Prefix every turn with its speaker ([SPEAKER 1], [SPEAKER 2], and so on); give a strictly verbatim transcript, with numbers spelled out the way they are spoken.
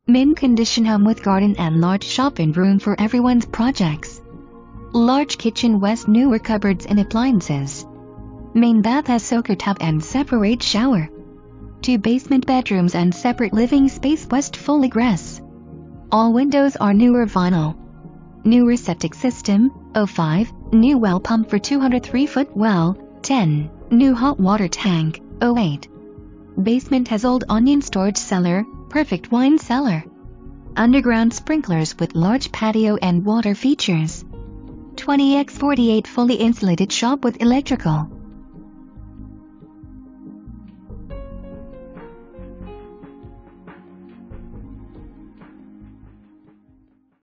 [SPEAKER 1] Mint condition home with garden and large shop-in room for everyone's projects. Large kitchen west newer cupboards and appliances. Main bath has soaker tub and separate shower. Two basement bedrooms and separate living space west fully grass. All windows are newer vinyl. Newer septic system, oh five, new well pump for two hundred three foot well, ten, new hot water tank, oh eight. Basement has old onion storage cellar, perfect wine cellar. Underground sprinklers with large patio and water features. twenty by forty-eight fully insulated shop with electrical.